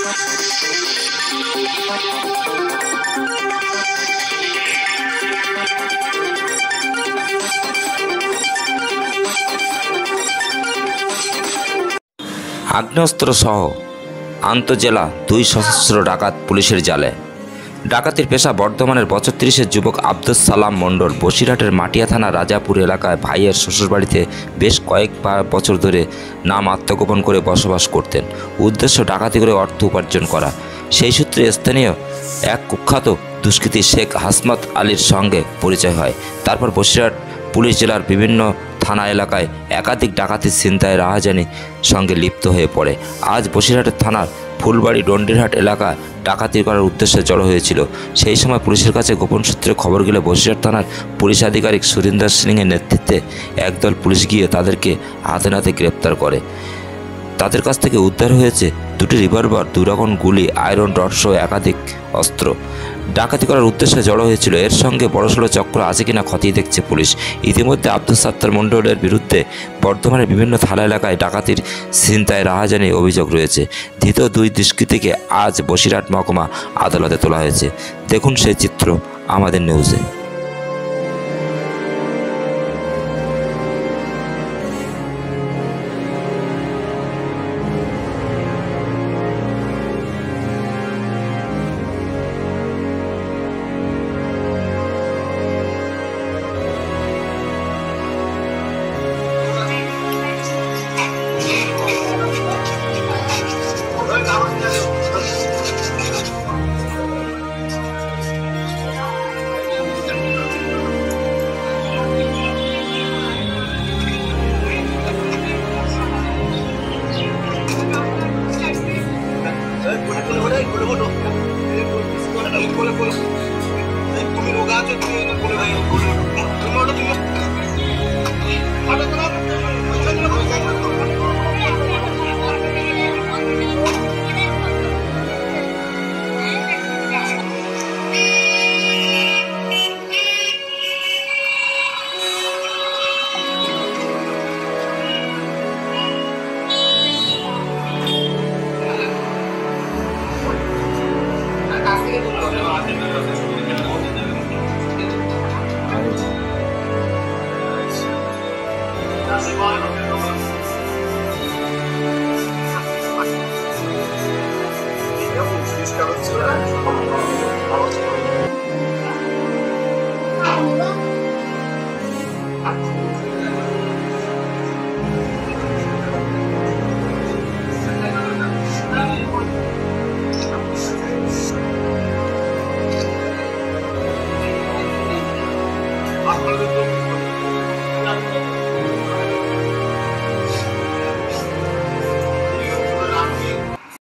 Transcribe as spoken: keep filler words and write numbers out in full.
আগ্নেয়াস্ত্র সহ আন্তজেলা দুই সশস্ত্র ডাকাত পুলিশের জালে। ডাকাতির পেশা বর্ধমানের বছর ত্রিশের যুবক আব্দুস সালাম মণ্ডল বসিরহাটের মাটিয়া থানা রাজাপুর এলাকায় ভাইয়ের শ্বশুরবাড়িতে বেশ কয়েক বছর ধরে নাম আত্মগোপন করে বসবাস করতেন। উদ্দেশ্য ডাকাতি করে অর্থ উপার্জন করা। সেই সূত্রে স্থানীয় এক কুখ্যাত দুষ্কৃতী শেখ হাসমত আলীর সঙ্গে পরিচয় হয়। তারপর বসিরহাট পুলিশ জেলার বিভিন্ন থানা এলাকায় একাধিক ডাকাতি ছিনতাই রাহাজানি সঙ্গে লিপ্ত হয়ে পড়ে। আজ বসিরহাটের থানার ফুলবাড়ি ডন্ডিরহাট এলাকা ডাকাতি করার উদ্দেশ্যে জড়ো হয়েছিল। সেই সময় পুলিশের কাছে গোপন সূত্রে খবর গেলে বসিরহাট থানার পুলিশ আধিকারিক সুরিন্দর সিংয়ের নেতৃত্বে একদল পুলিশ গিয়ে তাদেরকে হাতে নাতে গ্রেপ্তার করে। তাদের কাছ থেকে উদ্ধার হয়েছে দুটি রিভলভার, দুই রকম গুলি, আয়রন রড সহ একাধিক অস্ত্র। ডাকাতি করার উদ্দেশ্যে জড়ো হয়েছিল। এর সঙ্গে বড়সড় চক্র আছে কিনা খতিয়ে দেখছে পুলিশ। ইতিমধ্যে আব্দুস সাত্তার মণ্ডলের বিরুদ্ধে বর্ধমানের বিভিন্ন থানা এলাকায় ডাকাতির ছিনতাই রাহাজানি অভিযোগ রয়েছে। ধৃত দুই দুষ্কৃতীকে আজ বসিরহাট মহকুমা আদালতে তোলা হয়েছে। দেখুন সেই চিত্র আমাদের নিউজে। Hasta luego.